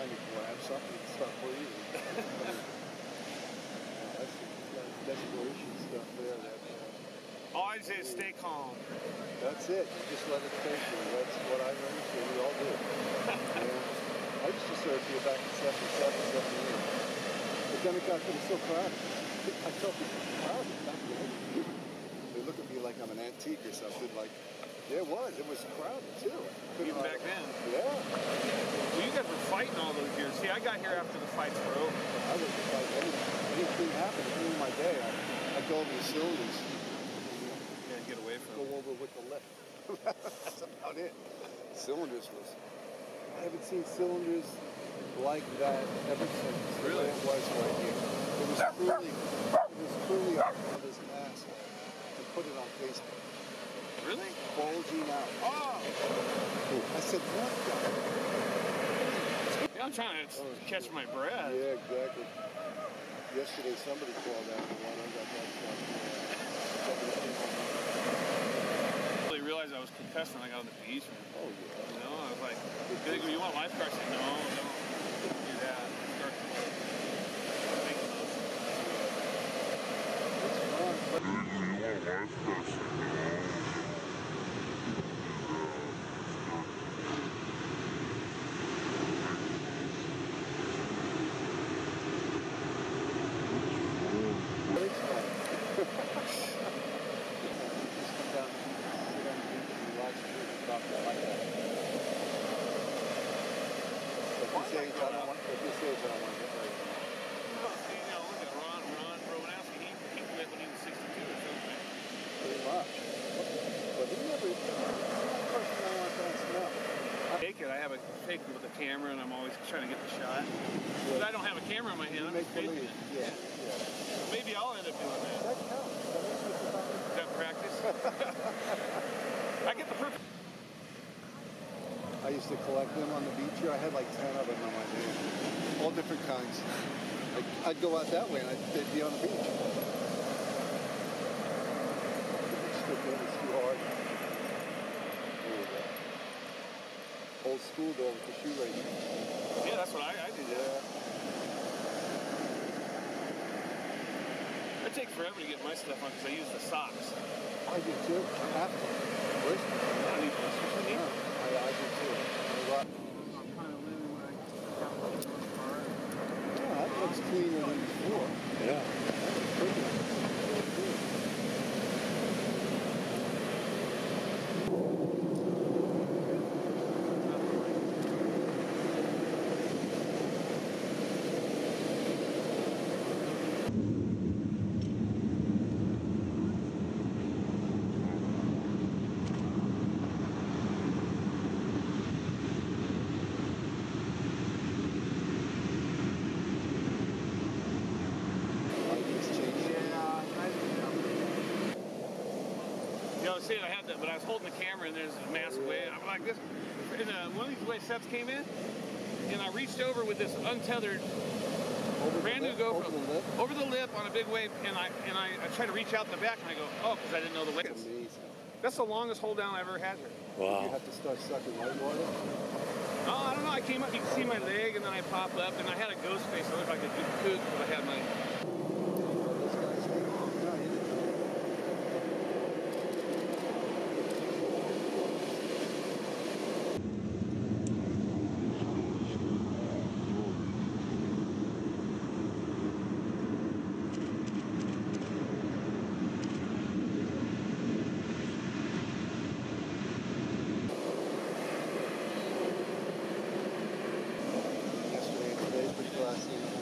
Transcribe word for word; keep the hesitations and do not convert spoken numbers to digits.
behind me before I have something to start breathing. That's that desperation stuff there. That, uh, All I say is stay calm. That's it. Just let it take you. That's what I learned, so we all do. You know? I used to serve here back in seventy-seven, seventy-eight. But then it got to be so crowded. I felt it was crowded back then. They look at me like I'm an antique or something. Like, yeah, it was. It was crowded, too. Even back then? Yeah. Well, you guys were fighting all those years. See, I got here after the fights were over. I was like, any, anything happened during my day, I, I'd go over the cylinders. Yeah, get away from Go it. over with the lip. That's about it. Cylinders was... I haven't seen cylinders like that ever since. Really? It was right here. It was truly, it was truly on this mask to put it on Facebook. Really? Bulging out. Oh! I said, what the? Yeah, I'm trying to Oh, catch my breath. Yeah, exactly. Yesterday, somebody called out the one. I got that stuff. I really realized I was concussed when I got on the beach. Oh, yeah. You know, I was like, they go, you want lifeguard? I said, no, no, don't do that. Start thinking those. It's fun. It's fun. Just come down and sit on the beach and relax and talk like that. If you say I don't want, if you say I don't want to get ready. See, now look at Ron, Ron Rowanowski. He, he quit when he was sixty-two or something. Pretty much. But he never, he's not the person I want to smell. I take it. I have a take it with a camera, and I'm always trying to get the shot. But I don't have a camera in my hand. I'm Make just faking believe. it. Yeah, yeah. Maybe I'll end up doing that. That counts. That makes me feel better. Is that practice? I get the perfect. I used to collect them on the beach here. I had like ten of them on my hand. All different kinds. I'd, I'd go out that way and I'd, they'd be on the beach. Stick in, it's too hard. There you go. Old school though with the shoe racing. Yeah, that's what I, I do. Yeah. It takes forever to get my stuff on because I use the socks. I do too. I have to. Blisters. I don't need blisters. I need I, I do too. I'm kind of living when I got this car. Yeah, that looks cleaner than before. Yeah. That's pretty. You know, see, I had that, but I was holding the camera and there's a massive wave. I'm like this, and uh, one of these wave sets came in, and I reached over with this untethered Over brand the new lip, GoPro over the lip. over the lip on a big wave, and I and I, I try to reach out the back, and I go, oh, because I didn't know the wave. That's amazing. That's the longest hold down I ever had here. You Wow. have to start sucking white water. Oh, I don't know. I came up, you can see my leg, and then I pop up, and I had a ghost face. I looked like a good kook, but I had my. This guy's thing. No, he didn't. Yesterday and today's pretty classy.